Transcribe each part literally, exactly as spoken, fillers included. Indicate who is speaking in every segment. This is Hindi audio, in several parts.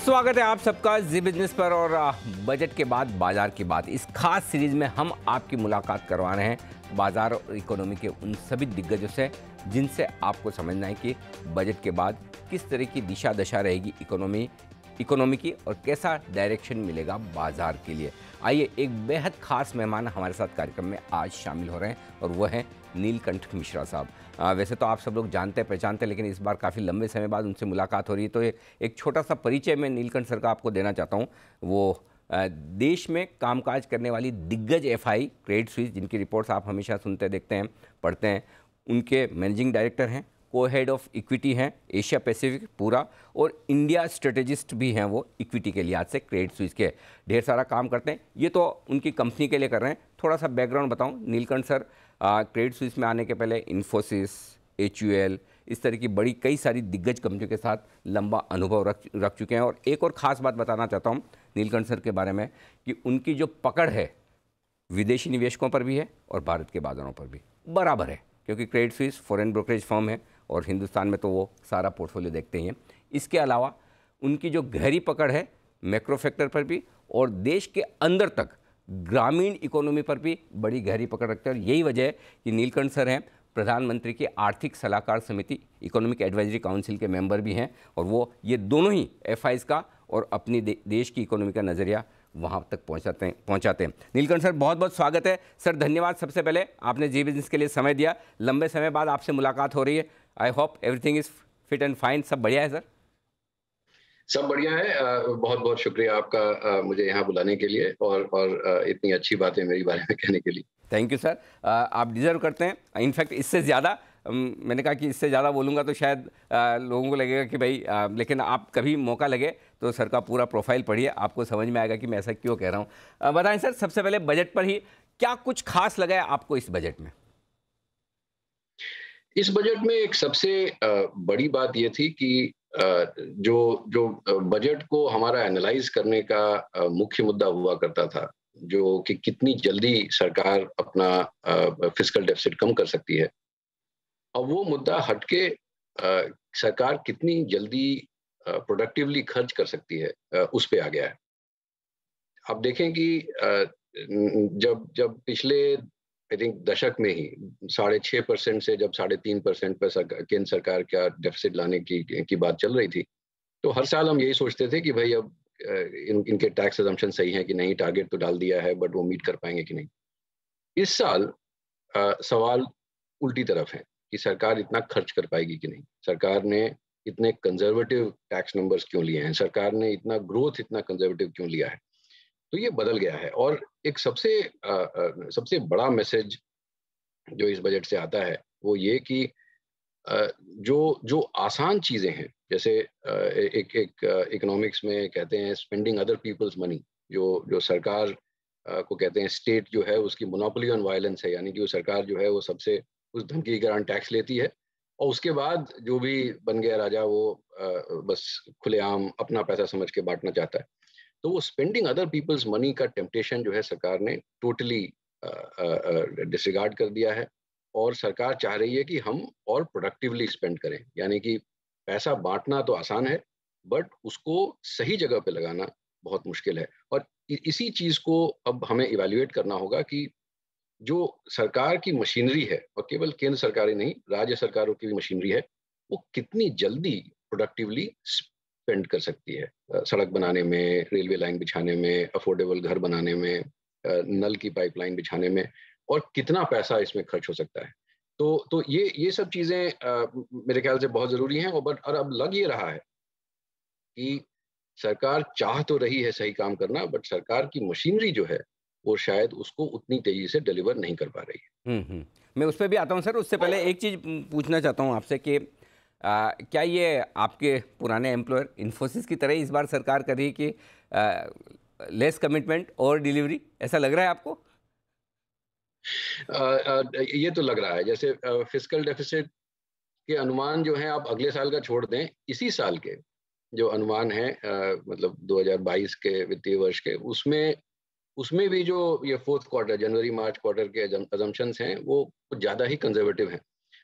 Speaker 1: स्वागत है आप सबका जी बिजनेस पर। और आ, बजट के बाद बाजार की बात, इस खास सीरीज में हम आपकी मुलाकात करवा रहे हैं बाजार और इकोनॉमी के उन सभी दिग्गजों से जिनसे आपको समझना है कि बजट के बाद किस तरह की दिशा दशा रहेगी इकोनॉमी इकोनॉमी की और कैसा डायरेक्शन मिलेगा बाजार के लिए। आइए, एक बेहद खास मेहमान हमारे साथ कार्यक्रम में आज शामिल हो रहे हैं और वह हैं नीलकंठ मिश्रा साहब। आ, वैसे तो आप सब लोग जानते पहचानते, लेकिन इस बार काफ़ी लंबे समय बाद उनसे मुलाकात हो रही है, तो ये एक छोटा सा परिचय मैं नीलकंठ सर का आपको देना चाहता हूँ। वो आ, देश में कामकाज करने वाली दिग्गज एफआई क्रेडिट स्विस, जिनकी रिपोर्ट्स आप हमेशा सुनते देखते हैं पढ़ते हैं, उनके मैनेजिंग डायरेक्टर हैं, को हेड ऑफ इक्विटी हैं एशिया पैसिफिक पूरा, और इंडिया स्ट्रेटेजिस्ट भी हैं वो इक्विटी के लिहाज से क्रेडिट स्विस के। ढेर सारा काम करते हैं, ये तो उनकी कंपनी के लिए कर रहे हैं। थोड़ा सा बैकग्राउंड बताऊं, नीलकंठ सर क्रेडिट स्विस में आने के पहले इन्फोसिस, एच यू एल, इस तरह की बड़ी कई सारी दिग्गज कंपनियों के साथ लंबा अनुभव रख रख चुके हैं। और एक और ख़ास बात बताना चाहता हूँ नीलकंठ सर के बारे में कि उनकी जो पकड़ है विदेशी निवेशकों पर भी है और भारत के बाजारों पर भी बराबर है, क्योंकि Credit Suisse foreign brokerage firm है और हिंदुस्तान में तो वो सारा पोर्टफोलियो देखते ही हैं। इसके अलावा उनकी जो गहरी पकड़ है मैक्रो फैक्टर पर भी और देश के अंदर तक ग्रामीण इकोनॉमी पर भी बड़ी गहरी पकड़ रखते हैं। और यही वजह है कि नीलकंठ सर हैं प्रधानमंत्री की आर्थिक सलाहकार समिति इकोनॉमिक एडवाइजरी काउंसिल के मेंबर भी हैं, और वो ये दोनों ही एफ आईज का और अपनी दे, देश की इकोनॉमी का नज़रिया वहाँ तक पहुँचाते हैं पहुँचाते हैं नीलकंठ सर, बहुत बहुत स्वागत है सर। धन्यवाद सबसे पहले, आपने जी बिजनेस के लिए समय दिया। लंबे समय बाद आपसे मुलाकात हो रही है। I hope everything is fit and fine, सब बढ़िया है सर?
Speaker 2: सब बढ़िया है। बहुत बहुत शुक्रिया आपका मुझे यहाँ बुलाने के लिए और और इतनी अच्छी बातें मेरे बारे में कहने के लिए।
Speaker 1: थैंक यू सर, आप डिजर्व करते हैं। इनफैक्ट इससे ज़्यादा, मैंने कहा कि इससे ज़्यादा बोलूँगा तो शायद आ, लोगों को लगेगा कि भाई आ, लेकिन आप कभी मौका लगे तो सर का पूरा प्रोफाइल पढ़िए, आपको समझ में आएगा कि मैं ऐसा क्यों कह रहा हूँ। बताएं सर, सबसे पहले बजट पर ही क्या कुछ खास लगा है आपको इस बजट में?
Speaker 2: इस बजट में एक सबसे बड़ी बात ये थी कि जो जो बजट को हमारा एनालाइज करने का मुख्य मुद्दा हुआ करता था, जो कि कितनी जल्दी सरकार अपना फिस्कल डेफिसिट कम कर सकती है, और वो मुद्दा हटके सरकार कितनी जल्दी प्रोडक्टिवली खर्च कर सकती है, उस पे आ गया है। आप देखें कि जब जब पिछले आई थिंक दशक में ही साढ़े छः परसेंट से जब साढ़े तीन परसेंट पर सरकार, केंद्र सरकार का डेफिसिट लाने की की बात चल रही थी, तो हर साल हम यही सोचते थे कि भाई अब इन इनके टैक्स अजम्पशन सही है कि नहीं, टारगेट तो डाल दिया है बट वो मीट कर पाएंगे कि नहीं। इस साल आ, सवाल उल्टी तरफ है कि सरकार इतना खर्च कर पाएगी कि नहीं, सरकार ने इतने कंजर्वेटिव टैक्स नंबर्स क्यों लिए हैं, सरकार ने इतना ग्रोथ इतना कंजर्वेटिव क्यों लिया है। तो ये बदल गया है। और एक सबसे आ, आ, सबसे बड़ा मैसेज जो इस बजट से आता है वो ये कि आ, जो जो आसान चीजें हैं, जैसे आ, एक एक इकोनॉमिक्स में कहते हैं स्पेंडिंग अदर पीपल्स मनी, जो जो सरकार आ, को कहते हैं स्टेट जो है उसकी मोनोपोली ऑन वायलेंस है, यानी कि वो सरकार जो है वो सबसे उस धमकी के कारण टैक्स लेती है और उसके बाद जो भी बन गया राजा वो आ, बस खुलेआम अपना पैसा समझ के बांटना चाहता है। तो वो स्पेंडिंग अदर पीपल्स मनी का टेम्पटेशन जो है सरकार ने टोटली डिसरिगार्ड कर दिया है, और सरकार चाह रही है कि हम और प्रोडक्टिवली स्पेंड करें, यानी कि पैसा बांटना तो आसान है बट उसको सही जगह पे लगाना बहुत मुश्किल है। और इसी चीज को अब हमें इवैल्यूएट करना होगा कि जो सरकार की मशीनरी है, और केवल केंद्र सरकार ही नहीं, राज्य सरकारों की भी मशीनरी है, वो कितनी जल्दी प्रोडक्टिवली स्पेंड कर सकती है, सड़क बनाने में, रेलवे लाइन बिछाने में, अफोर्डेबल घर बनाने में, नल की पाइपलाइन बिछाने में, और कितना पैसा इसमें खर्च हो सकता है। तो तो ये ये सब चीजें मेरे ख्याल से बहुत जरूरी हैं। और बट और अब लग ये रहा है कि सरकार चाह तो रही है सही काम करना, बट सरकार की मशीनरी जो है वो शायद उसको उतनी तेजी से डिलीवर नहीं कर पा रही है।
Speaker 1: हम्म हम्म मैं उस पर भी आता हूँ सर। उससे पहले एक चीज़ पूछना चाहता हूँ आपसे कि आ, क्या ये आपके पुराने एम्प्लॉयर इन्फोसिस की तरह इस बार सरकार कर रही है कि लेस कमिटमेंट और डिलीवरी, ऐसा लग रहा है आपको?
Speaker 2: आ, आ, ये तो लग रहा है। जैसे फिस्कल डेफिसिट के अनुमान जो हैं आप अगले साल का छोड़ दें, इसी साल के जो अनुमान है मतलब दो हज़ार बाईस के वित्तीय वर्ष के, उसमें उसमें भी जो ये फोर्थ क्वार्टर जनवरी मार्च क्वार्टर के अजम्पशंस हैं वो कुछ ज़्यादा ही कंजर्वेटिव हैं।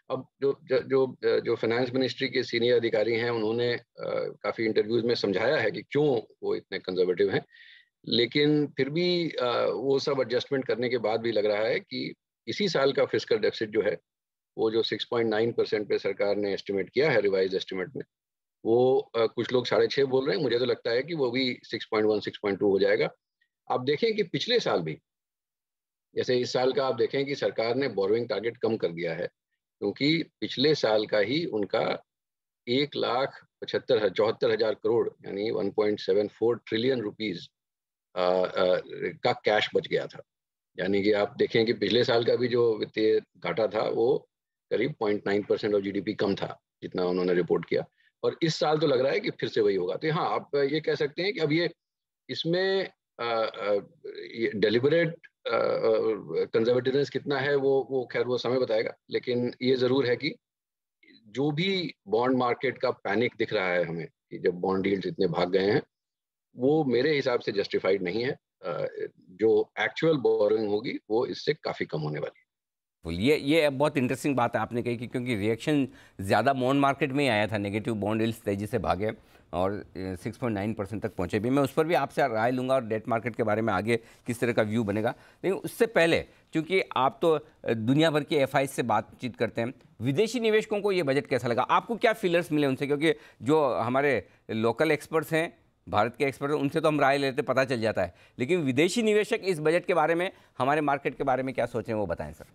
Speaker 2: अब जो ज जो अ, जो फाइनेंस मिनिस्ट्री के सीनियर अधिकारी हैं, उन्होंने अ, काफ़ी इंटरव्यूज़ में समझाया है कि क्यों वो इतने कंज़र्वेटिव हैं। लेकिन फिर भी अ, वो सब एडजस्टमेंट करने के बाद भी लग रहा है कि इसी साल का फिस्कल डेफ़िसिट जो है, वो जो सिक्स पॉइंट नाइन परसेंट पे सरकार ने एस्टिमेट किया है रिवाइज़ एस्टिमेट में, वो अ, कुछ लोग साढ़े छह बोल रहे हैं, मुझे तो लगता है कि वो भी six point one six point two हो जाएगा। आप देखें कि पिछले साल भी, जैसे इस साल का आप देखें कि सरकार ने बोरोइंग टारगेट कम कर दिया है, क्योंकि पिछले साल का ही उनका एक लाख पचहत्तर ह चौहत्तर हज़ार करोड़ यानी one point seven four trillion rupees uh uh, का कैश बच गया था। यानी कि आप देखें कि पिछले साल का भी जो वित्तीय घाटा था, वो करीब zero point nine percent of GDP कम था, जितना उन्होंने रिपोर्ट किया। और इस साल तो लग रहा है कि फिर से वही होगा। तो हाँ, आप ये कह सकते हैं कि अब ये इसमें अ अ, ये डेलिबरेट अ अ, कंज़र्वेटिव्नेस कितना है, वो वो ख़ैर वो समय बताएगा। लेकिन ये ज़रूर है कि जो भी बॉन्ड मार्केट का पैनिक दिख रहा है हमें, कि जब बॉन्ड यील्ड्स इतने भाग गए हैं, वो मेरे हिसाब से जस्टिफाइड नहीं है। अ, जो एक्चुअल बोरोइंग होगी, वो इससे काफ़ी कम होने वाली है।
Speaker 1: बिल्कुल, ये ये बहुत इंटरेस्टिंग बात है आपने कही कि क्योंकि रिएक्शन ज़्यादा बॉन्ड मार्केट में ही आया था, नेगेटिव बॉन्ड यील्ड्स तेज़ी से भागे और सिक्स पॉइंट नाइन परसेंट तक पहुंचे भी। मैं उस पर भी आपसे राय लूंगा और डेट मार्केट के बारे में आगे किस तरह का व्यू बनेगा। लेकिन उससे पहले, क्योंकि आप तो अ, दुनिया भर के एफ आई से बातचीत करते हैं, विदेशी निवेशकों को ये बजट कैसा लगा? आपको क्या फीलर्स मिले उनसे? क्योंकि जो हमारे लोकल एक्सपर्ट्स हैं, भारत के एक्सपर्ट हैं, उनसे तो हम राय लेते पता चल जाता है, लेकिन विदेशी निवेशक इस बजट के बारे में, हमारे मार्केट के बारे में क्या सोचें, वो बताएं सर।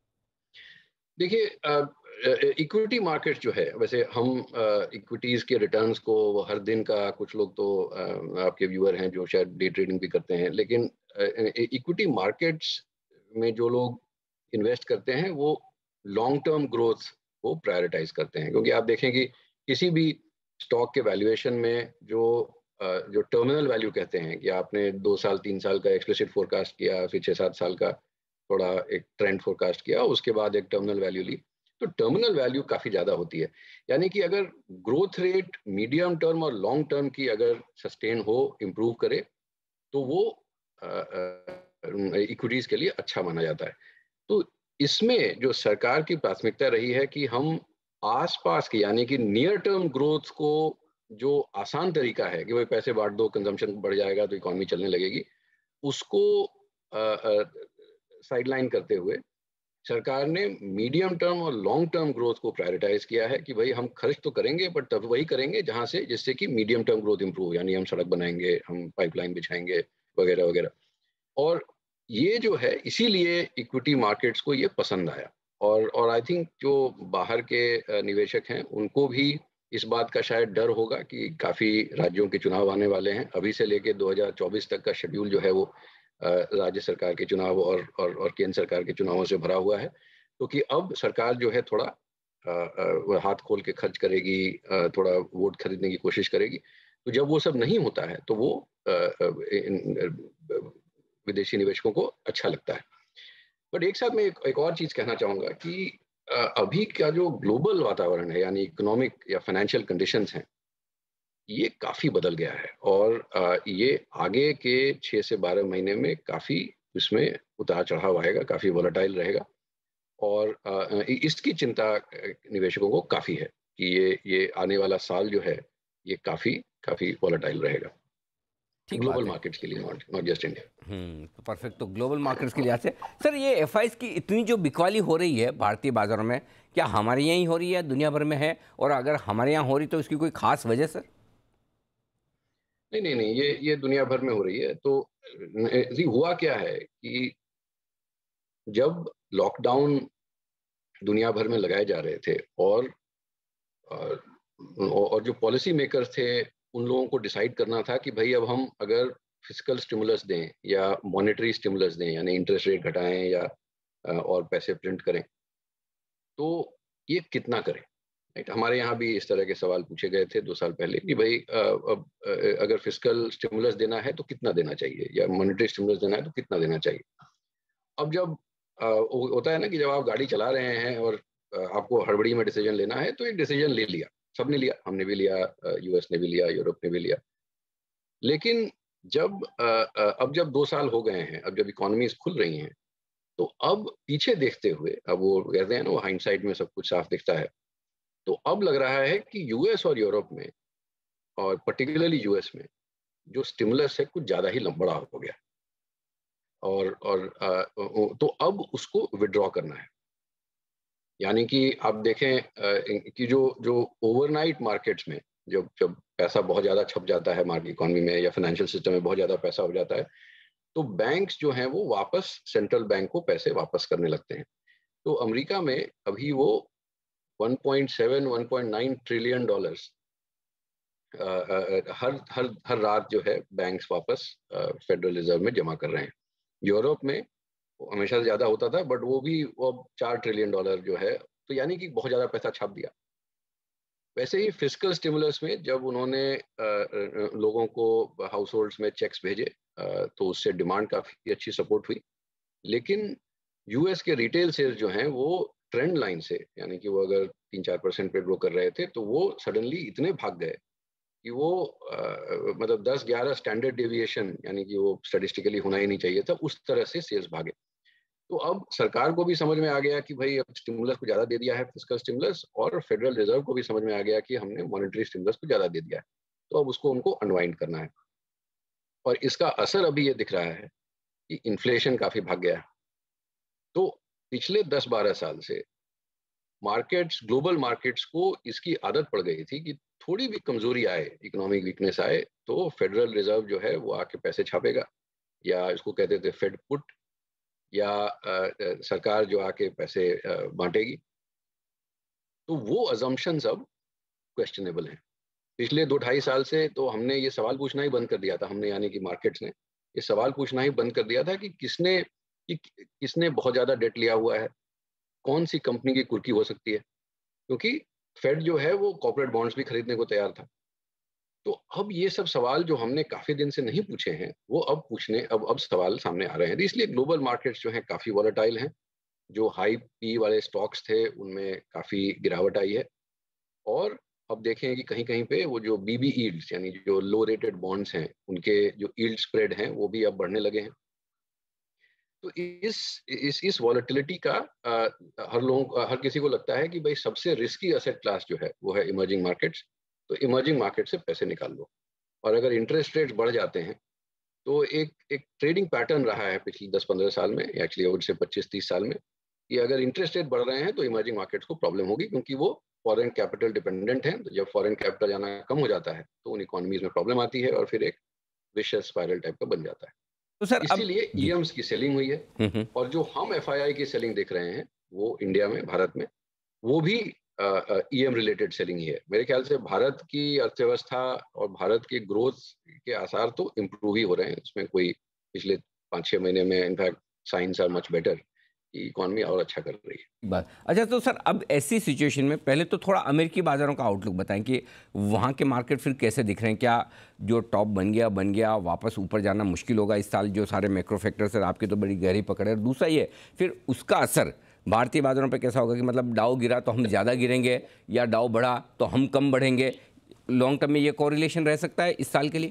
Speaker 2: देखिए, इक्विटी मार्केट जो है, वैसे हम इक्विटीज के रिटर्न्स को हर दिन का, कुछ लोग तो अ, आपके व्यूअर हैं जो शायद डे ट्रेडिंग भी करते हैं, लेकिन इक्विटी मार्केट्स में जो लोग इन्वेस्ट करते हैं, वो लॉन्ग टर्म ग्रोथ को प्रायोरिटाइज करते हैं। क्योंकि आप देखें कि किसी भी स्टॉक के वैल्यूएशन में जो अ, जो टर्मिनल वैल्यू कहते हैं, कि आपने दो साल तीन साल का एक्सप्लिसिट फोरकास्ट किया, फिर छः सात साल का थोड़ा एक ट्रेंड फोरकास्ट किया, उसके बाद एक टर्मिनल वैल्यू ली, तो टर्मिनल वैल्यू काफ़ी ज़्यादा होती है। यानी कि अगर ग्रोथ रेट मीडियम टर्म और लॉन्ग टर्म की अगर सस्टेन हो, इम्प्रूव करे, तो वो इक्विटीज़ के लिए अच्छा माना जाता है। तो इसमें जो सरकार की प्राथमिकता रही है कि हम आस-पास की, यानी कि नियर टर्म ग्रोथ को, जो आसान तरीका है कि भाई पैसे बाँट दो, कंजम्पशन बढ़ जाएगा तो इकोनॉमी चलने लगेगी, उसको अ अ, साइडलाइन करते हुए सरकार ने मीडियम टर्म और लॉन्ग टर्म ग्रोथ को प्रायोरिटाइज किया है कि भाई हम खर्च तो करेंगे, बट तब वही करेंगे जहां से, जिससे कि मीडियम टर्म ग्रोथ इंप्रूव, यानी हम सड़क बनाएंगे, हम पाइपलाइन बिछाएंगे, वगैरह वगैरह। और ये जो है, इसीलिए इक्विटी मार्केट्स को ये पसंद आया। और और आई थिंक जो बाहर के अ, निवेशक हैं, उनको भी इस बात का शायद डर होगा कि काफी राज्यों के चुनाव आने वाले हैं। अभी से लेके दो हज़ार चौबीस तक का शेड्यूल जो है, वो अ, राज्य सरकार के चुनाव और और, और केंद्र सरकार के चुनावों से भरा हुआ है। तो कि अब सरकार जो है थोड़ा अ, अ, वो हाथ खोल के खर्च करेगी, अ, थोड़ा वोट खरीदने की कोशिश करेगी। तो जब वो सब नहीं होता है, तो वो अ, अ, इन- इन- विदेशी निवेशकों को अच्छा लगता है। बट एक साथ मैं एक, एक और चीज कहना चाहूंगा कि अ, अभी का जो ग्लोबल वातावरण है, यानी इकोनॉमिक या फाइनेंशियल कंडीशंस हैं, ये काफी बदल गया है। और अ, ये आगे के छह से बारह महीने में काफी इसमें उतार चढ़ाव आएगा, काफी वोलेटाइल रहेगा। और अ, अ, इ- इसकी चिंता अ, निवेशकों को काफी है कि ये ये आने वाला साल जो है, ये काफी काफी वोलेटाइल रहेगा,
Speaker 1: ठीक
Speaker 2: ग्लोबल
Speaker 1: बात है।
Speaker 2: मार्केट्स के लिए, not not just India.
Speaker 1: Hmm, तो परफेक्ट। तो ग्लोबल मार्केट्स के लिहाज से सर, ये एफ आईज की इतनी जो बिकवाली हो रही है भारतीय बाजारों में, क्या हमारे यहाँ ही हो रही है, दुनिया भर में है? और अगर हमारे यहाँ हो रही तो इसकी कोई खास वजह सर?
Speaker 2: नहीं नहीं नहीं, ये ये दुनिया भर में हो रही है। तो अ, जी, हुआ क्या है कि जब लॉकडाउन दुनिया भर में लगाए जा रहे थे, और और और जो पॉलिसी मेकर्स थे, उन लोगों को डिसाइड करना था कि भाई अब हम अगर फिजिकल स्टिमुलस दें या मॉनेटरी स्टिमुलस दें, यानी इंटरेस्ट रेट घटाएं या अ, और पैसे प्रिंट करें, तो ये कितना करें। राइट, हमारे यहाँ भी इस तरह के सवाल पूछे गए थे दो साल पहले कि भाई अ, अब अ, अगर फिजिकल स्टिमुलस देना है तो कितना देना चाहिए, या मॉनेटरी स्टिमुलस देना है तो कितना देना चाहिए। अब जब अ, वो होता है ना कि जब आप गाड़ी चला रहे हैं और अ, आपको हड़बड़ी में डिसीजन लेना है, तो एक डिसीजन ले लिया, सबने लिया, हमने भी लिया, यूएस ने भी लिया, यूरोप ने भी लिया। लेकिन जब अ, अ, अब जब दो साल हो गए हैं, अब जब इकोनॉमीज खुल रही हैं, तो अब पीछे देखते हुए, अब वो कहते हैं ना, वो हाइंडसाइट में सब कुछ साफ दिखता है, तो अब लग रहा है कि यूएस और यूरोप में, और पर्टिकुलरली यूएस में, जो स्टिमुलस है कुछ ज्यादा ही लंबड़ा हो गया, और और अ, तो अब उसको विड्रॉ करना है। यानी कि आप देखें अ, कि जो जो ओवरनाइट मार्केट्स में, जब जब पैसा बहुत ज़्यादा छप जाता है मार्केट इकोनॉमी में या फाइनेंशियल सिस्टम में, बहुत ज़्यादा पैसा हो जाता है, तो बैंक्स जो हैं वो वापस सेंट्रल बैंक को पैसे वापस करने लगते हैं। तो अमेरिका में अभी वो one point seven one point nine trillion dollars हर हर हर रात जो है बैंक्स वापस फेडरल रिजर्व में जमा कर रहे हैं। यूरोप में वो हमेशा से ज़्यादा होता था, बट वो भी वो अब चार ट्रिलियन डॉलर जो है, तो यानी कि बहुत ज़्यादा पैसा छाप दिया। वैसे ही फिस्कल स्टिमुलस में जब उन्होंने अ, अ, लोगों को हाउस होल्ड्स में चेक्स भेजे, अ, तो उससे डिमांड काफ़ी अच्छी सपोर्ट हुई। लेकिन यूएस के रिटेल सेल्स जो हैं वो ट्रेंड लाइन से, यानी कि वो अगर तीन चार परसेंट पे ग्रो कर रहे थे, तो वो सडनली इतने भाग गए कि वो अ, मतलब दस ग्यारह स्टैंडर्ड डेविएशन, यानी कि वो स्टैटिस्टिकली होना ही नहीं चाहिए था, उस तरह से सेल्स भागे। तो अब सरकार को भी समझ में आ गया कि भाई अब स्टिमुलस को ज्यादा दे दिया है, फिस्कल स्टिमुलस, और फेडरल रिजर्व को भी समझ में आ गया कि हमने मॉनेटरी स्टिमुलस को ज्यादा दे दिया है, तो अब उसको उनको अनवाइंड करना है। और इसका असर अभी ये दिख रहा है कि इन्फ्लेशन काफी भाग गया है। तो पिछले दस बारह साल से मार्केट्स, ग्लोबल मार्केट्स को इसकी आदत पड़ गई थी कि थोड़ी भी कमजोरी आए, इकोनॉमिक वीकनेस आए, तो फेडरल रिजर्व जो है वो आके पैसे छापेगा, या इसको कहते थे फेड पुट, या अ, अ, सरकार जो आके पैसे अ, बांटेगी। तो वो अजम्पशंस अब क्वेश्चनेबल हैं। पिछले दो ढाई साल से तो हमने ये सवाल पूछना ही बंद कर दिया था, हमने यानी कि मार्केट्स ने ये सवाल पूछना ही बंद कर दिया था कि किसने कि किसने बहुत ज्यादा डेट लिया हुआ है, कौन सी कंपनी की कुर्की हो सकती है, क्योंकि फेड जो है वो कॉर्पोरेट बॉन्ड्स भी खरीदने को तैयार था। तो अब ये सब सवाल जो हमने काफी दिन से नहीं पूछे हैं, वो अब पूछने अब अब सवाल सामने आ रहे हैं। तो इसलिए ग्लोबल मार्केट्स जो हैं काफी वॉलेटाइल हैं। जो हाई पी वाले स्टॉक्स थे उनमें काफी गिरावट आई है, और अब देखें कि कहीं कहीं पे वो जो बीबी यील्ड्स, यानी जो लो रेटेड बॉन्ड्स हैं, उनके जो यील्ड स्प्रेड हैं वो भी अब बढ़ने लगे हैं। तो इस इस इस वॉलेटिलिटी का आ, हर लोगों हर किसी को लगता है कि भाई सबसे रिस्की असेट क्लास जो है वो है इमर्जिंग मार्केट्स। तो इमर्जिंग मार्केट से पैसे निकाल लो, और अगर इंटरेस्ट रेट्स बढ़ जाते हैं, तो एक एक ट्रेडिंग पैटर्न रहा है पिछले दस पंद्रह साल में, एक्चुअली आई से पच्चीस तीस साल में, कि अगर इंटरेस्ट रेट बढ़ रहे हैं तो इमर्जिंग मार्केट्स को प्रॉब्लम होगी, क्योंकि वो फॉरेन कैपिटल डिपेंडेंट हैं। तो जब फॉरेन कैपिटल जाना कम हो जाता है तो उन इकोनॉमीज में प्रॉब्लम आती है, और फिर एक विशेष स्पाइरल टाइप का बन जाता है।
Speaker 1: तो सर अब
Speaker 2: इसीलिए
Speaker 1: जी।
Speaker 2: ईएम्स की सेलिंग हुई है।
Speaker 1: हम्म हम्म।
Speaker 2: और जो हम एफआईआई की सेलिंग देख रहे हैं वो इंडिया में, भारत में, वो भी ईएम रिलेटेड सेलिंग ही है। मेरे ख्याल से भारत की अर्थव्यवस्था और भारत की ग्रोथ के आसार तो इम्प्रूव ही हो रहे हैं, इसमें कोई पिछले पाँच छः महीने में in fact signs are much better, कि इकोनॉमी और अच्छा कर रही है।
Speaker 1: बात अच्छा, तो सर अब ऐसी सिचुएशन में पहले तो थोड़ा अमेरिकी बाज़ारों का आउटलुक बताएं कि वहाँ के मार्केट फिर कैसे दिख रहे हैं। क्या जो टॉप बन गया बन गया वापस ऊपर जाना मुश्किल होगा इस साल, जो सारे मैक्रो फैक्टर्स हैं आपके तो बड़ी गहरी पकड़ है। दूसरा ये फिर उसका असर भारतीय बाज़ारों पे कैसा होगा कि मतलब डाउ गिरा तो हम ज़्यादा गिरेंगे, या डाउ बढ़ा तो हम कम बढ़ेंगे। लॉन्ग टर्म में ये कोरिलेशन रह सकता है इस साल के लिए?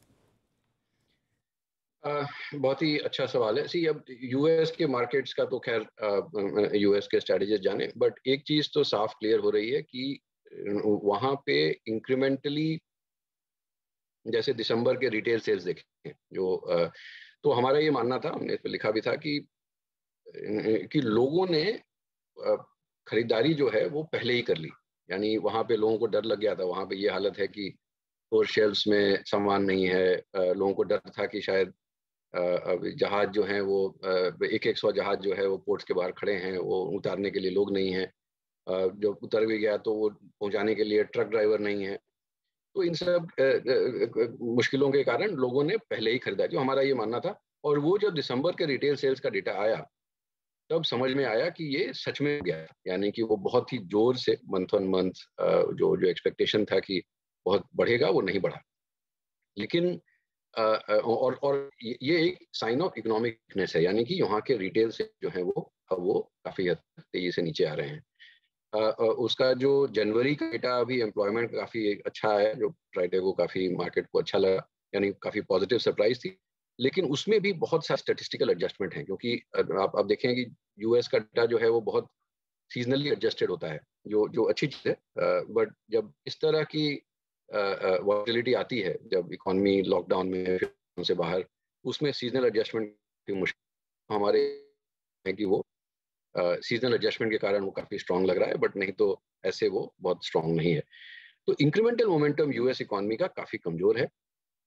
Speaker 2: अ, बहुत ही अच्छा सवाल है। सी, अब यूएस के मार्केट्स का तो खैर यूएस के स्ट्रेटजिस्ट जाने, बट एक चीज तो साफ क्लियर हो रही है कि वहां पे इंक्रीमेंटली, जैसे दिसंबर के रिटेल सेल्स देखें जो अ, तो हमारा ये मानना था, हमने इस पे लिखा भी था कि कि लोगों ने अ, खरीदारी जो है वो पहले ही कर ली। यानी वहां पे लोगों को डर लग गया था, वहां पे ये हालत है कि स्टोर शेल्फ्स में सामान नहीं है। अ, लोगों को डर था कि शायद अ, अब जहाज जो है वो एक एक सौ जहाज जो है वो पोर्ट्स के बाहर खड़े हैं, वो उतारने के लिए लोग नहीं हैं। अ, जो उतर भी गया तो वो पहुंचाने के लिए ट्रक ड्राइवर नहीं है। तो इन सब अ, अ, अ, मुश्किलों के कारण लोगों ने पहले ही खरीदा, जो हमारा ये मानना था। और वो जब दिसंबर के रिटेल सेल्स का डेटा आया, तब समझ में आया कि ये सच में हो गया है। यानी कि वो बहुत ही जोर से मंथ ऑन मंथ जो जो एक्सपेक्टेशन था कि बहुत बढ़ेगा, वो नहीं बढ़ा। लेकिन अ, अ, और और ये ये एक साइन ऑफ इकोनॉमिक वीकनेस है, यानी कि यहाँ के रिटेल से जो है वो अब वो काफी हद तक तेजी से नीचे आ रहे हैं। अ, अ, उसका जो जनवरी का डेटा अभी एम्प्लॉयमेंट काफी अच्छा है, जो फ्राइडे को काफी मार्केट को अच्छा लगा, यानी काफी पॉजिटिव सरप्राइज थी। लेकिन उसमें भी बहुत सारे स्टैटिस्टिकल एडजस्टमेंट हैं, क्योंकि आप आप देखें कि यूएस का डेटा जो है वो बहुत सीजनली एडजस्टेड होता है, जो जो अच्छी चीज़ है। बट जब इस तरह की वॉलेटिलिटी आती है, जब इकोनॉमी लॉकडाउन में फिर उनसे बाहर, उसमें सीजनल एडजस्टमेंट की मुश्किल हमारे है कि वो सीजनल एडजस्टमेंट के कारण वो काफ़ी स्ट्रांग लग रहा है, बट नहीं तो ऐसे वो बहुत स्ट्रांग नहीं है। तो इंक्रीमेंटल मोमेंटम यूएस इकोनॉमी का काफ़ी कमज़ोर है।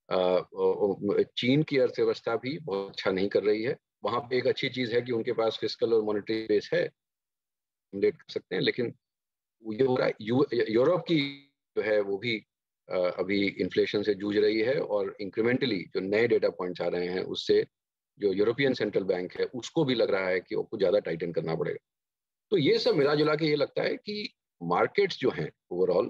Speaker 2: अ, चीन की अर्थव्यवस्था भी बहुत अच्छा नहीं कर रही है। वहाँ पे एक अच्छी चीज़ है कि उनके पास फिस्कल और मॉनेटरी बेस है, डेट कर सकते हैं, लेकिन ये हो रहा है यू यूरोप की जो है वो भी अ, अभी इन्फ्लेशन से जूझ रही है, और इंक्रीमेंटली जो नए डेटा पॉइंट्स आ रहे हैं उससे जो यूरोपियन सेंट्रल बैंक है उसको भी लग रहा है कि उसको ज़्यादा टाइटन करना पड़ेगा। तो ये सब मिला-जुला के ये लगता है कि मार्केट्स जो हैं ओवरऑल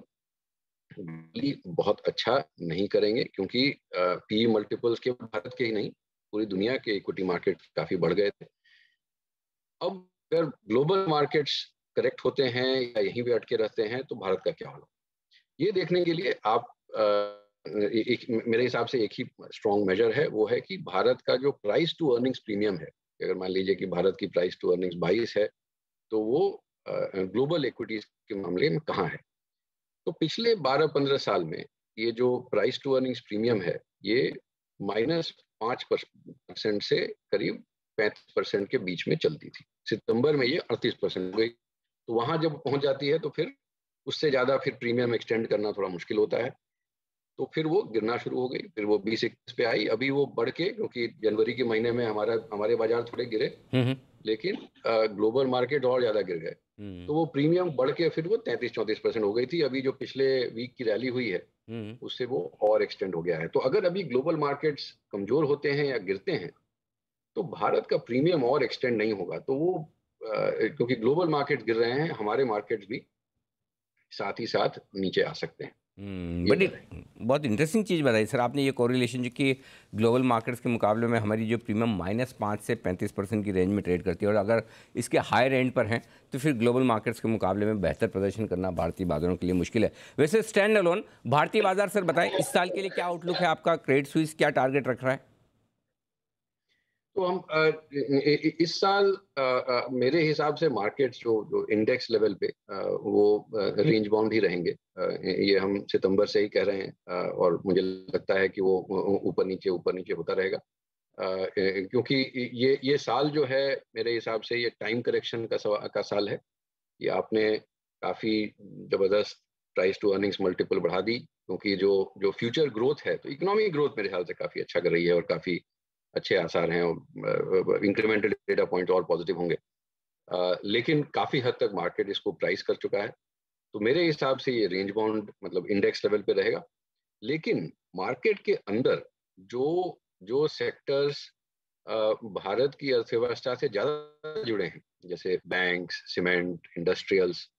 Speaker 2: बहुत अच्छा नहीं करेंगे, क्योंकि पी मल्टीपल्स के भारत के ही नहीं, पूरी दुनिया के इक्विटी मार्केट काफी बढ़ गए थे। अब अगर ग्लोबल मार्केट्स करेक्ट होते हैं या यहीं पे अटके रहते हैं तो भारत का क्या होगा, ये देखने के लिए आप अ, एक, मेरे हिसाब से एक ही स्ट्रॉन्ग मेजर है, वो है कि भारत का जो प्राइस टू अर्निंग्स प्रीमियम है। अगर मान लीजिए कि भारत की प्राइस टू अर्निंग्स बाईस है, तो वो ग्लोबल इक्विटीज के मामले में कहाँ है। तो पिछले बारह पंद्रह साल में ये जो प्राइस टू अर्निंग्स प्रीमियम है, ये माइनस पाँच परसेंट से करीब पैंतीस परसेंट के बीच में चलती थी। सितंबर में ये अड़तीस परसेंट हो गई। तो वहां जब पहुंच जाती है तो फिर उससे ज्यादा फिर प्रीमियम एक्सटेंड करना थोड़ा मुश्किल होता है। तो फिर वो गिरना शुरू हो गई, फिर वो बीस इक्कीस पे आई, अभी वो बढ़ के, क्योंकि जनवरी के महीने में हमारा हमारे बाजार थोड़े गिरे,
Speaker 1: हम्म
Speaker 2: लेकिन ग्लोबल मार्केट और ज्यादा गिर गए।
Speaker 1: हम्म
Speaker 2: तो वो प्रीमियम बढ़ के फिर वो तैंतीस चौंतीस परसेंट हो गई थी। अभी जो पिछले वीक की रैली हुई है
Speaker 1: हम्म
Speaker 2: उससे वो और एक्सटेंड हो गया है। तो अगर अभी ग्लोबल मार्केट्स कमजोर होते हैं या गिरते हैं तो भारत का प्रीमियम और एक्सटेंड नहीं होगा। तो वो अ, क्योंकि ग्लोबल मार्केट गिर रहे हैं, हमारे मार्केट्स भी साथ ही साथ नीचे आ सकते हैं,
Speaker 1: हम्म,
Speaker 2: ये
Speaker 1: बड़ी
Speaker 2: डर है।
Speaker 1: बहुत इंटरेस्टिंग चीज़ बताई सर आपने, ये कोरिलेशन जो कि ग्लोबल मार्केट्स के मुकाबले में हमारी जो प्रीमियम माइनस पाँच से पैंतीस परसेंट की रेंज में ट्रेड करती है, और अगर इसके हायर एंड पर हैं तो फिर ग्लोबल मार्केट्स के मुकाबले में बेहतर प्रदर्शन करना भारतीय बाजारों के लिए मुश्किल है। वैसे स्टैंड अलोन भारतीय बाजार सर बताएं, इस साल के लिए क्या आउटलुक है आपका, क्रेडिट स्विस क्या टारगेट रख रहा है?
Speaker 2: तो हम अ, इ- इ- इस साल अ, अ, मेरे हिसाब से मार्केट्स जो जो इंडेक्स लेवल पे अ, वो रेंज बाउंड ही रहेंगे। अ, ये हम सितंबर से ही कह रहे हैं, अ, और मुझे लगता है कि वो ऊपर नीचे ऊपर नीचे होता रहेगा। अ, क्योंकि ये ये साल जो है मेरे हिसाब से ये टाइम करेक्शन का सवा- का साल है। ये आपने काफी जबरदस्त प्राइस टू अर्निंग्स मल्टीपल बढ़ा दी, क्योंकि जो जो फ्यूचर ग्रोथ है, तो इकोनॉमिक ग्रोथ मेरे ख्याल से काफी अच्छा कर रही है और काफी अच्छे आसार हैं, और इंक्रीमेंटल डेटा पॉइंट और पॉजिटिव होंगे। अ, लेकिन काफी हद तक मार्केट इसको प्राइस कर चुका है। तो मेरे हिसाब से ये रेंज बाउंड मतलब इंडेक्स लेवल पे रहेगा। लेकिन मार्केट के अंदर जो जो सेक्टर्स भारत की अर्थव्यवस्था से ज्यादा जुड़े हैं, जैसे बैंक्स, सीमेंट, इंडस्ट्रियल्स,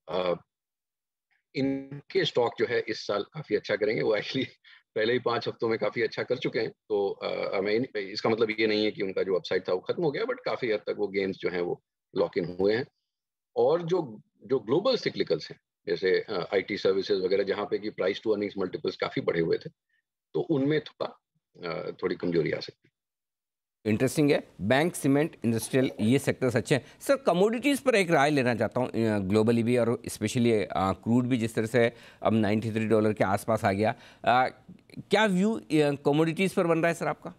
Speaker 2: इनके स्टॉक जो है इस साल काफी अच्छा करेंगे। वो एक्चुअली पहले ही पांच हफ्तों में काफी अच्छा कर चुके हैं। तो अ, मैं इसका मतलब ये नहीं है कि उनका जो अपसाइड था वो खत्म हो गया, बट काफी हद तक वो गेन्स जो है वो लॉक इन हुए हैं। और जो जो ग्लोबल सिक्लिकल्स हैं, जैसे आईटी सर्विसेज वगैरह, जहाँ पे कि प्राइस टू अर्निंग्स मल्टीपल्स काफी बढ़े हुए थे, तो उनमें थोड़ा अ, थोड़ी कमजोरी आ सकती है।
Speaker 1: इंटरेस्टिंग है, बैंक, सीमेंट, इंडस्ट्रियल, ये सेक्टर्स अच्छे हैं सर। कमोडिटीज़ पर एक राय लेना चाहता हूँ, ग्लोबली भी और स्पेशली क्रूड भी जिस तरह से अब तिरानवे डॉलर के आसपास आ गया, आ, क्या व्यू कमोडिटीज़ पर बन रहा है सर आपका?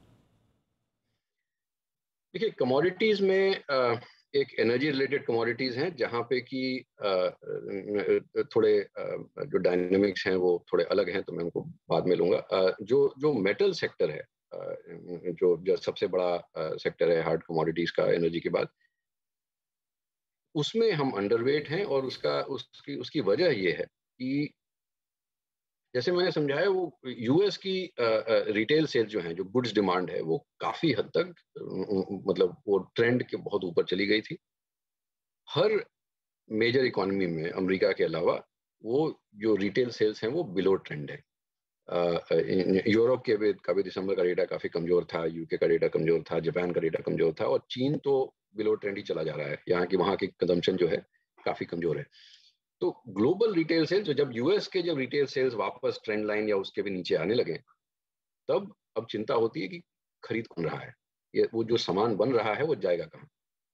Speaker 2: देखिए, कमोडिटीज में अ, एक एनर्जी रिलेटेड कमोडिटीज हैं जहाँ पे कि अ, अ, थोड़े अ, जो डायनेमिक्स हैं वो थोड़े अलग हैं, तो मैं उनको बाद में लूंगा। अ, जो जो मेटल सेक्टर है, अ, जो जो सबसे बड़ा सेक्टर है हार्ड कमोडिटीज का एनर्जी के बाद, उसमें हम अंडरवेट हैं। और उसका उसकी उसकी वजह ये है कि जैसे मैंने समझाया, वो यूएस की रिटेल सेल्स जो हैं, जो गुड्स डिमांड है, वो काफी हद तक अ, मतलब वो ट्रेंड के बहुत ऊपर चली गई थी। हर मेजर इकोनॉमी में अमेरिका के अलावा वो जो रिटेल सेल्स हैं वो बिलो ट्रेंड है। अ, यूरोप के भी का भी दिसंबर का डेटा काफी कमजोर था, यूके का डेटा कमजोर था, जापान का डेटा कमजोर था, और चीन तो बिलो ट्रेंड ही चला जा रहा है। यहाँ की वहाँ की कंजम्पशन जो है काफी कमजोर है। तो ग्लोबल रिटेल सेल्स, जब यूएस के जब रिटेल सेल्स वापस ट्रेंड लाइन या उसके भी नीचे आने लगे, तब अब चिंता होती है कि खरीद कौन रहा है, ये वो जो सामान बन रहा है वो जाएगा कहाँ।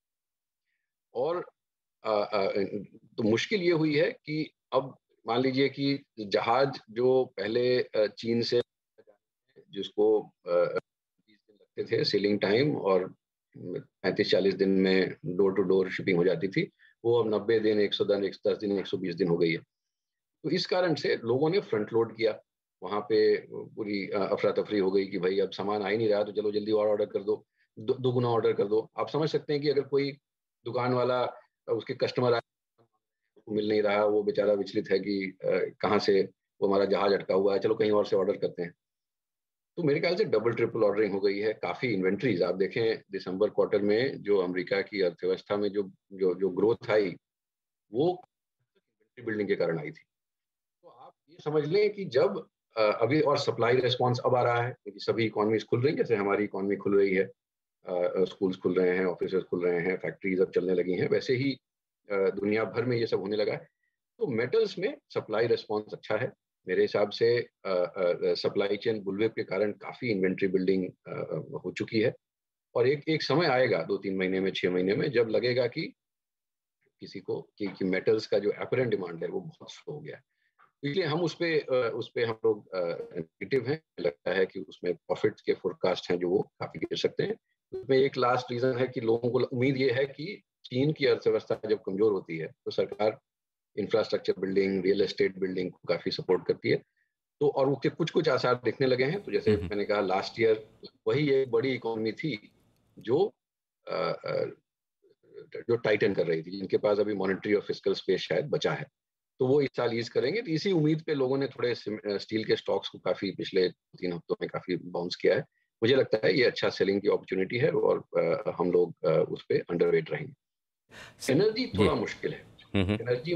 Speaker 2: और आ, आ, तो मुश्किल ये हुई है कि अब मान लीजिए कि जहाज जो पहले चीन से, जिसको तीस दिन लगते थे सेलिंग टाइम और पैंतीस चालीस दिन में डोर टू डोर शिपिंग हो जाती थी, वो अब नब्बे दिन, एक सौ दिन, एक सौ दस दिन, एक सौ बीस दिन हो गई है। तो इस कारण से लोगों ने फ्रंट लोड किया, वहां पे पूरी अफरा तफरी हो गई कि भाई अब सामान आ ही नहीं रहा तो चलो जल्दी और ऑर्डर कर दो, दो, दो गुना ऑर्डर कर दो। आप समझ सकते हैं कि अगर कोई दुकान वाला, उसके कस्टमर मिल नहीं रहा, वो बेचारा विचलित है कि कहाँ से, वो हमारा जहाज अटका हुआ है, चलो कहीं और से ऑर्डर करते हैं। तो मेरे ख्याल से डबल ट्रिपल ऑर्डरिंग हो गई है। काफी इन्वेंट्रीज आप देखें, दिसंबर क्वार्टर में जो अमेरिका की अर्थव्यवस्था में जो जो जो ग्रोथ आई, वो इन्वेंट्री बिल्डिंग के कारण आई थी। तो आप ये समझ लें कि जब अभी और सप्लाई रिस्पांस अब आ रहा है क्योंकि सभी इकोनॉमीज खुल रही हैं, जैसे हमारी इकोनॉमी खुल रही है, स्कूल्स खुल रहे हैं, ऑफिस खुल रहे हैं, फैक्ट्रीज अब चलने लगी हैं, वैसे ही दुनिया भर में ये सब होने लगा है। तो मेटल्स में सप्लाई रिस्पांस अच्छा है मेरे हिसाब से। सप्लाई चेन बुलवेप के कारण काफी इन्वेंट्री बिल्डिंग हो चुकी है, और एक एक समय आएगा दो तीन महीने में, छह महीने में, जब लगेगा कि किसी को कि, कि मेटल्स का जो एपरेंट डिमांड है वो बहुत स्लो हो गया है। इसलिए हम उस पे उस पे हम लोग नेगेटिव हैं। लगता है कि उसमें प्रॉफिट के फोरकास्ट हैं जो वो काफी गिर सकते हैं। उसमें एक लास्ट रीजन है कि लोगों को उम्मीद ये है कि चीन की अर्थव्यवस्था जब कमजोर होती है तो सरकार infrastructure building, real estate building को काफी सपोर्ट करती है। तो और उसके कुछ कुछ आसार दिखने लगे हैं। तो जैसे मैंने कहा, लास्ट ईयर वही एक बड़ी इकोनॉमी थी जो आ, आ, जो टाइटन कर रही थी, जिनके पास अभी मॉनेटरी और फिस्कल स्पेस शायद बचा है, तो वो इस साल ईज करेंगे। तो इसी उम्मीद पे लोगों ने थोड़े स्टील के स्टॉक्स को काफी पिछले तीन हफ्तों में काफी बाउंस किया है। मुझे लगता है ये अच्छा सेलिंग की अपॉर्चुनिटी है और आ, हम लोग आ, उस पर अंडरवेट रहेंगे। एनर्जी थोड़ा मुश्किल है। एनर्जी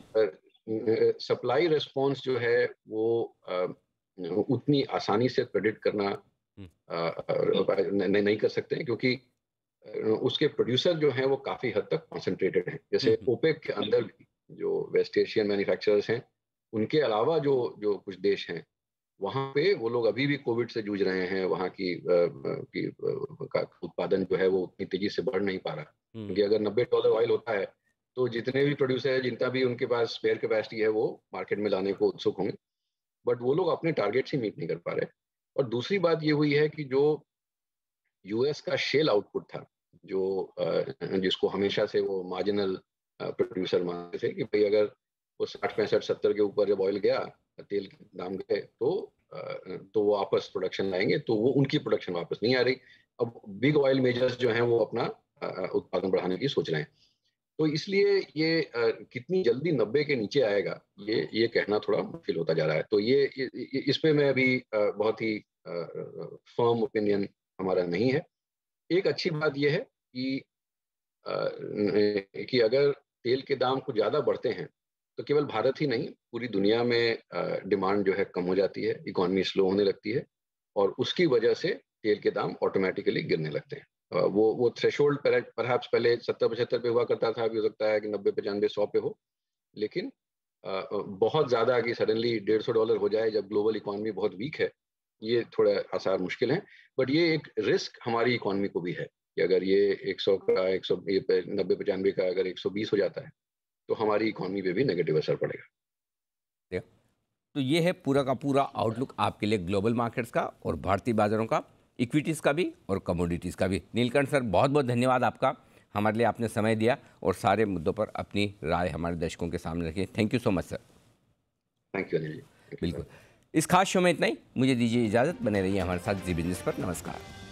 Speaker 2: में सप्लाई रिस्पॉन्स जो है वो आ, उतनी आसानी से प्रेडिक्ट करना आ, नहीं, नहीं कर सकते हैं, क्योंकि उसके प्रोड्यूसर जो हैं वो काफी हद तक कॉन्सेंट्रेटेड हैं। जैसे ओपेक के अंदर भी जो वेस्ट एशियन मैन्युफैक्चरर्स हैं, उनके अलावा जो जो कुछ देश हैं, वहाँ पे वो लोग अभी भी कोविड से जूझ रहे हैं। वहाँ की, की का उत्पादन जो है वो उतनी तेजी से बढ़ नहीं पा रहा, क्योंकि अगर नब्बे डॉलर ऑयल होता है तो जितने भी प्रोड्यूसर है, जितना भी उनके पास स्पेयर कैपेसिटी है, वो मार्केट में लाने को उत्सुक होंगे, बट वो लोग अपने टारगेट्स ही मीट नहीं कर पा रहे। और दूसरी बात ये हुई है कि जो यूएस का शेल आउटपुट था, जो जिसको हमेशा से वो मार्जिनल प्रोड्यूसर मानते थे कि भाई अगर वो साठ पैंसठ सत्तर के ऊपर जब ऑयल गया, तेल के दाम गए, तो तो वो वापस प्रोडक्शन लाएंगे, तो वो उनकी प्रोडक्शन वापस नहीं आ रही। अब बिग ऑयल मेजर्स जो हैं वो अपना उत्पादन बढ़ाने की सोच रहे हैं। तो इसलिए ये कितनी जल्दी नब्बे के नीचे आएगा, ये ये कहना थोड़ा मुश्किल होता जा रहा है। तो ये, ये इस पे मैं अभी बहुत ही फर्म ओपिनियन हमारा नहीं है। एक अच्छी बात यह है कि कि अगर तेल के दाम कुछ ज़्यादा बढ़ते हैं तो केवल भारत ही नहीं, पूरी दुनिया में डिमांड जो है कम हो जाती है, इकोनॉमी स्लो होने लगती है, और उसकी वजह से तेल के दाम ऑटोमेटिकली गिरने लगते हैं। वो वो थ्रेशोल्ड परहैप्स पहले सत्तर पचहत्तर पे हुआ करता था, अभी हो सकता है कि नब्बे पचानवे सौ पे हो, लेकिन बहुत ज़्यादा कि सडनली डेढ़ सौ डॉलर हो जाए जब ग्लोबल इकोनॉमी बहुत वीक है, ये थोड़ा आसार मुश्किल है। बट ये एक रिस्क हमारी इकोनॉमी को भी है कि अगर ये सौ का एक सौ नब्बे पचानवे का अगर एक सौ बीस हो जाता है तो हमारी इकोनॉमी पे भी नेगेटिव असर पड़ेगा।
Speaker 1: तो ये है पूरा का पूरा आउटलुक आपके लिए ग्लोबल मार्केट्स का और भारतीय बाजारों का, इक्विटीज़ का भी और कमोडिटीज़ का भी। नीलकंठ सर, बहुत बहुत धन्यवाद आपका, हमारे लिए आपने समय दिया और सारे मुद्दों पर अपनी राय हमारे दर्शकों के सामने रखी। Thank you so much sir.
Speaker 2: Thank you Anil ji.
Speaker 1: बिल्कुल, इस खास शो में इतना ही। मुझे दीजिए इजाज़त, बने रहिए हमारे साथ जी बिजनेस पर। नमस्कार।